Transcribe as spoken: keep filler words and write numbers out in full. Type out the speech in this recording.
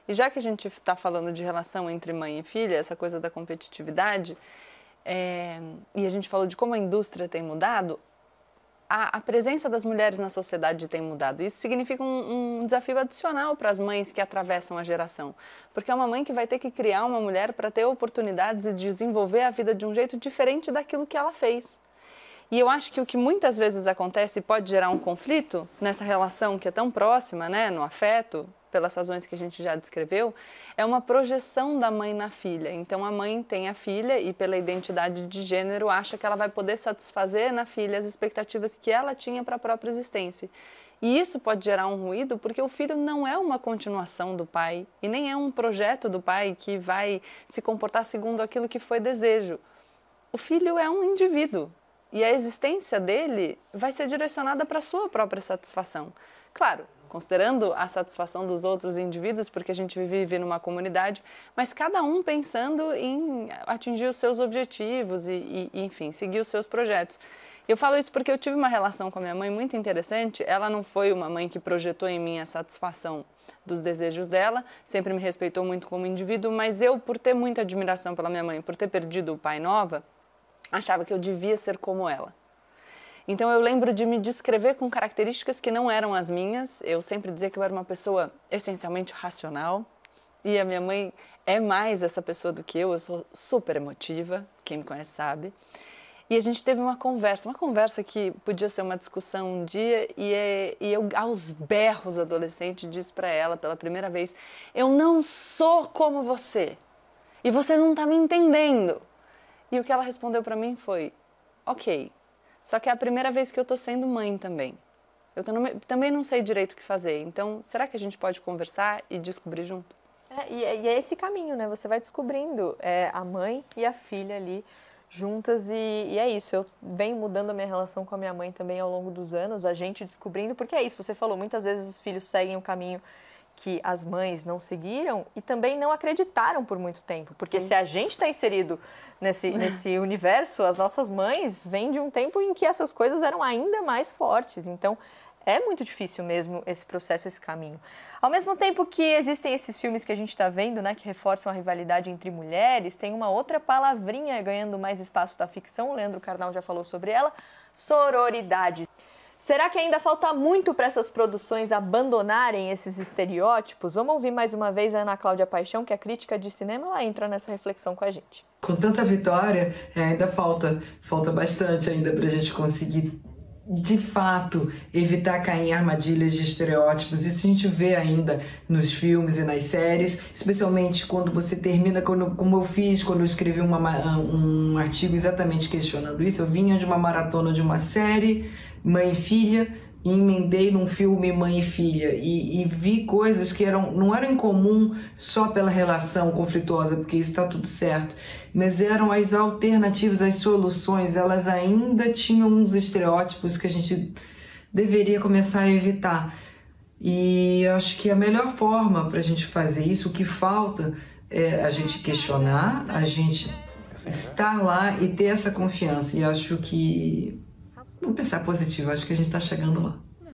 E já que a gente está falando de relação entre mãe e filha, essa coisa da competitividade, é, e a gente falou de como a indústria tem mudado, a, a presença das mulheres na sociedade tem mudado. Isso significa um, um desafio adicional para as mães que atravessam a geração. Porque é uma mãe que vai ter que criar uma mulher para ter oportunidades e desenvolver a vida de um jeito diferente daquilo que ela fez. E eu acho que o que muitas vezes acontece e pode gerar um conflito nessa relação que é tão próxima, né, no afeto, pelas razões que a gente já descreveu, é uma projeção da mãe na filha. Então a mãe tem a filha e pela identidade de gênero acha que ela vai poder satisfazer na filha as expectativas que ela tinha para a própria existência. E isso pode gerar um ruído porque o filho não é uma continuação do pai e nem é um projeto do pai que vai se comportar segundo aquilo que foi desejo. O filho é um indivíduo. E a existência dele vai ser direcionada para a sua própria satisfação. Claro, considerando a satisfação dos outros indivíduos, porque a gente vive numa comunidade, mas cada um pensando em atingir os seus objetivos e, e enfim, seguir os seus projetos. Eu falo isso porque eu tive uma relação com a minha mãe muito interessante. Ela não foi uma mãe que projetou em mim a satisfação dos desejos dela, sempre me respeitou muito como indivíduo, mas eu, por ter muita admiração pela minha mãe, por ter perdido o pai nova, achava que eu devia ser como ela. Então eu lembro de me descrever com características que não eram as minhas. Eu sempre dizia que eu era uma pessoa essencialmente racional e a minha mãe é mais essa pessoa do que eu. Eu sou super emotiva, quem me conhece sabe. E a gente teve uma conversa, uma conversa que podia ser uma discussão um dia e, é, e eu, aos berros, adolescente, disse para ela pela primeira vez: eu não sou como você e você não está me entendendo. E o que ela respondeu para mim foi: ok, só que é a primeira vez que eu estou sendo mãe também. Eu também não sei direito o que fazer, então será que a gente pode conversar e descobrir junto? É, e, é, e é esse caminho, né? Você vai descobrindo é, a mãe e a filha ali juntas e, e é isso. Eu venho mudando a minha relação com a minha mãe também ao longo dos anos, a gente descobrindo, porque é isso, você falou, muitas vezes os filhos seguem o caminho que as mães não seguiram e também não acreditaram por muito tempo. Porque Sim. se a gente está inserido nesse, nesse universo, as nossas mães vêm de um tempo em que essas coisas eram ainda mais fortes. Então, é muito difícil mesmo esse processo, esse caminho. Ao mesmo tempo que existem esses filmes que a gente está vendo, né, que reforçam a rivalidade entre mulheres, tem uma outra palavrinha ganhando mais espaço da ficção, o Leandro Carnal já falou sobre ela, sororidade. Será que ainda falta muito para essas produções abandonarem esses estereótipos? Vamos ouvir mais uma vez a Ana Cláudia Paixão, que é crítica de cinema, ela entra nessa reflexão com a gente. Com tanta vitória, é, ainda falta, falta bastante ainda para a gente conseguir, de fato, evitar cair em armadilhas de estereótipos. Isso a gente vê ainda nos filmes e nas séries, especialmente quando você termina, quando, como eu fiz, quando eu escrevi uma, um artigo exatamente questionando isso. Eu vinha de uma maratona de uma série, Mãe e Filha, e emendei num filme Mãe e Filha e, e vi coisas que eram, não eram em comum só pela relação conflituosa, porque isso está tudo certo, mas eram as alternativas, as soluções, elas ainda tinham uns estereótipos que a gente deveria começar a evitar. E eu acho que a melhor forma para a gente fazer isso, o que falta é a gente questionar, a gente estar lá e ter essa confiança, e acho que vamos pensar positivo, acho que a gente está chegando lá.